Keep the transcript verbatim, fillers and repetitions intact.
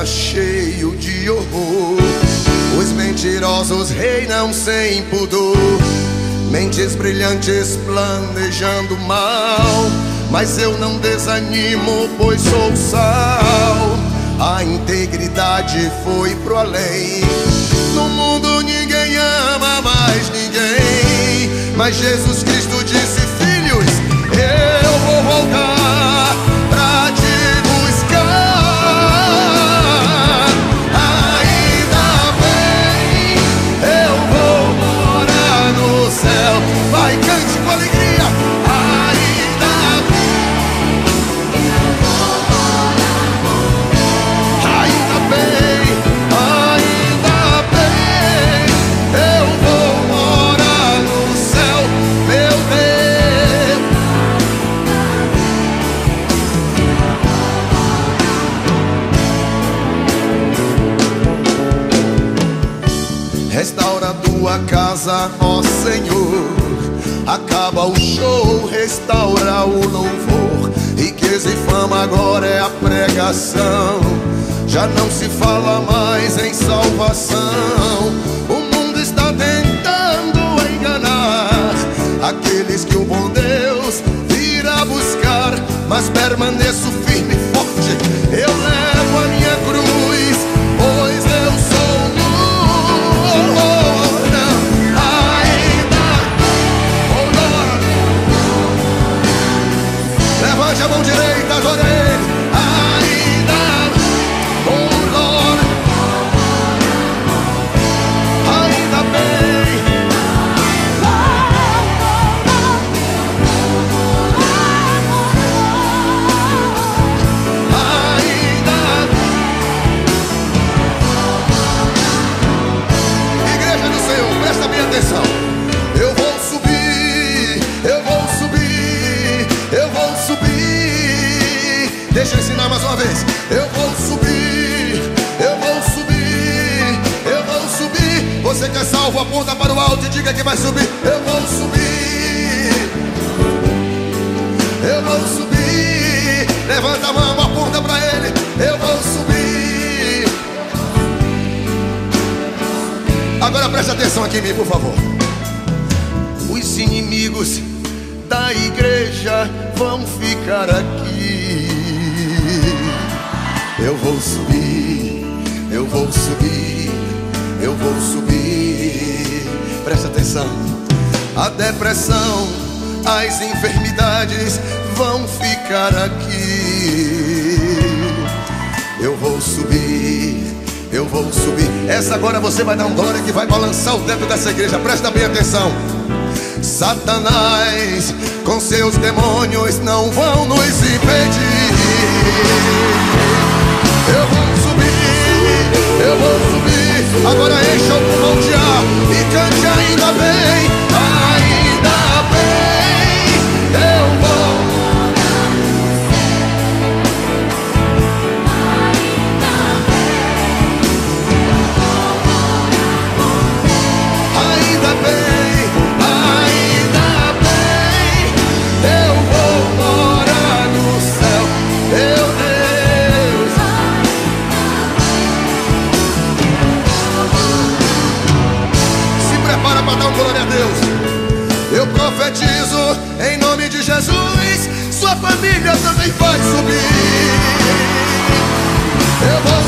está cheio de horror. Os mentirosos reinam sem pudor, mentes brilhantes planejando mal. Mas eu não desanimo, pois sou sal. A integridade foi pro além. No mundo ninguém ama mais ninguém, mas Jesus Cristo disse: filhos, eu vou voltar pra te buscar. Ainda bem, eu vou morar no céu. Vai, cante com alegria. Ainda bem, ainda bem, ainda bem, eu vou morar no céu, meu Deus. Restaura tua casa, ó Senhor. Acaba o show, restaura o louvor. Riqueza e fama agora é a pregação. Já não se fala mais em salvação. O mundo está tentando enganar aqueles que o bom Deus virá buscar. Mas permaneço firme e forte, eu levo a minha cruz, pois eu sou luz. Levante a mão direita, adore Ele. Ainda, oh Lord, ainda bem, ainda. Igreja do Senhor, presta bem atenção. Eu vou subir, eu vou subir, eu vou subir. Deixa eu ensinar mais uma vez. Eu vou subir, eu vou subir, eu vou subir. Você que é salvo, aponta para o alto e diga que vai subir. Eu vou subir, eu vou subir. Levanta a mão, aponta para Ele. Eu vou subir. Agora presta atenção aqui em mim, por favor. Os inimigos da igreja vão ficar aqui. Eu vou subir, eu vou subir, eu vou subir. Presta atenção. A depressão, as enfermidades vão ficar aqui. Eu vou subir, eu vou subir. Essa agora você vai dar um glória que vai balançar o teto dessa igreja. Presta bem atenção. Satanás com seus demônios não vão nos impedir. Eu vou subir, eu vou subir. Agora encha o pulmão de ar e cante ainda bem, ainda bem, eu vou. Ainda bem, ainda bem, eu vou morar no céu, meu Deus. Se prepara para dar um glória a Deus. Eu profetizo em nome de Jesus, sua família também vai subir. Eu vou